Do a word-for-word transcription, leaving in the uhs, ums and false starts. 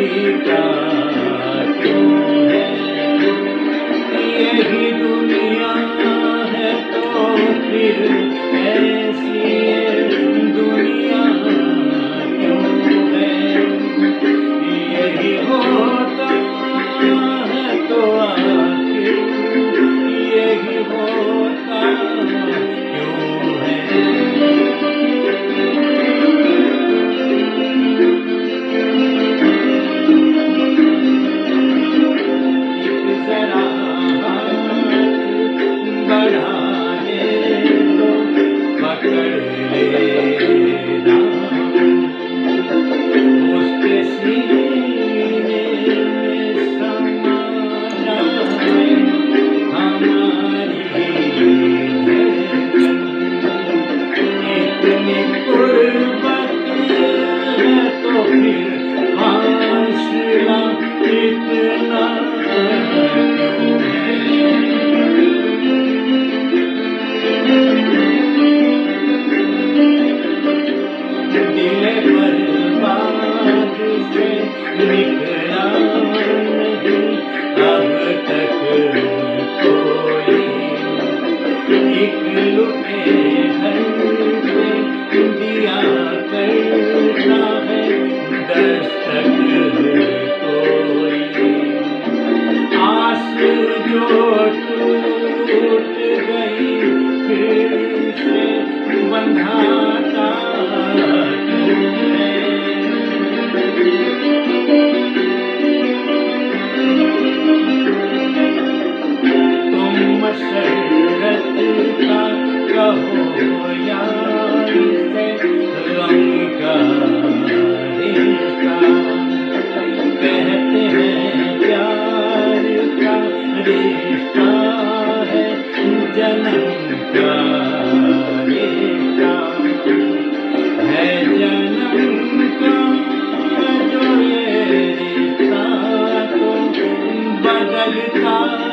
का क्यों है? यही दुनिया है तो फिर ऐसी ये दुनिया क्यों है? यही होता है तो आखिर यही होता क्यों है? जरा हाथ बढ़ा दे तो पकड़ लेना, उसके सीने में समाना है हमारी धड़कन। इतनी गुर्बत है तो फिर फासला इतना क्यों है? दिल बर्बाद से निकला नहीं अब तक कोई, एक लुटे घर पे दिया करता है दस्तक कोई। आस जो टूट गई फिर से बंधाता क्यों है? तुम मसरत का कहो या इसे रंग का रिश्ता, कहते हैं प्यार का रिश्ता है जन्म का रिश्ता है जन्म का। जो ये रिश्ता तो बदलता